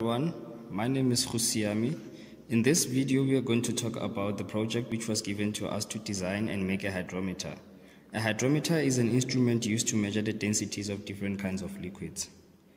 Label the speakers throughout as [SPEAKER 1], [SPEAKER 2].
[SPEAKER 1] Everyone, my name is Khusiami. In this video, we are going to talk about the project which was given to us to design and make a hydrometer. A hydrometer is an instrument used to measure the densities of different kinds of liquids.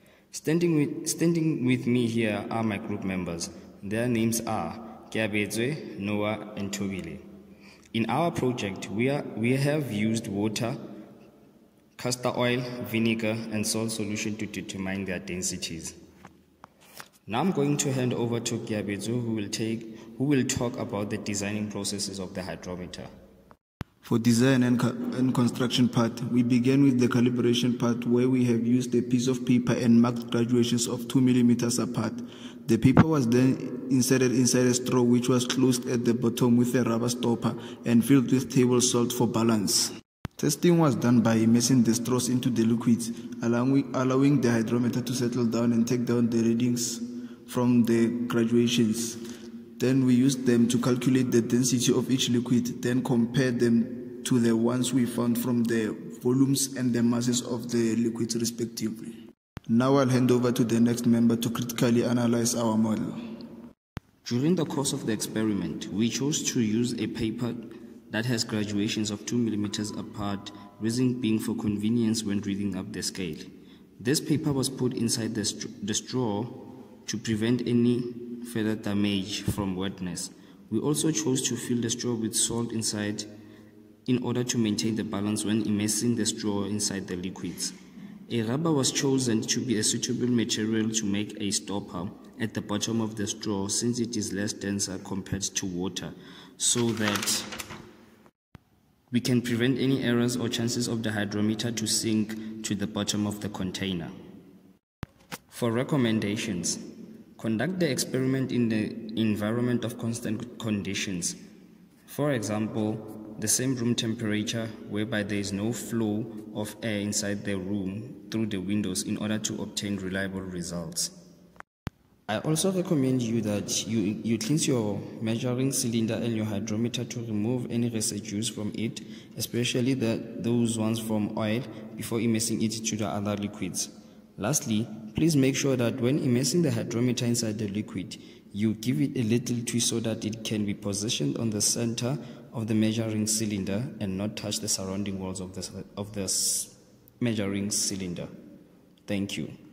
[SPEAKER 1] Standing with me here are my group members. Their names are Kiabetswe, Noah, and Tobile. In our project, we have used water, castor oil, vinegar, and salt solution to determine their densities. Now I'm going to hand over to Kiabetswe, who will talk about the designing processes of the hydrometer.
[SPEAKER 2] For design and construction part, we began with the calibration part, where we have used a piece of paper and marked graduations of 2 millimeters apart. The paper was then inserted inside a straw, which was closed at the bottom with a rubber stopper and filled with table salt for balance. Testing was done by immersing the straws into the liquids, allowing the hydrometer to settle down and take down the readings from the graduations. Then we used them to calculate the density of each liquid, then compare them to the ones we found from the volumes and the masses of the liquids respectively. Now I'll hand over to the next member to critically analyze our model.
[SPEAKER 1] During the course of the experiment, we chose to use a paper that has graduations of 2 millimeters apart, reason being for convenience when reading up the scale. This paper was put inside the straw to prevent any further damage from wetness. We also chose to fill the straw with salt inside in order to maintain the balance when immersing the straw inside the liquids. A rubber was chosen to be a suitable material to make a stopper at the bottom of the straw, since it is less denser compared to water, so that we can prevent any errors or chances of the hydrometer to sink to the bottom of the container. For recommendations, conduct the experiment in the environment of constant conditions. For example, the same room temperature, whereby there is no flow of air inside the room through the windows, in order to obtain reliable results. I also recommend you that you cleanse your measuring cylinder and your hydrometer to remove any residues from it, especially those ones from oil, before immersing it to the other liquids. Lastly, please make sure that when immersing the hydrometer inside the liquid, you give it a little twist so that it can be positioned on the center of the measuring cylinder and not touch the surrounding walls of the measuring cylinder. Thank you.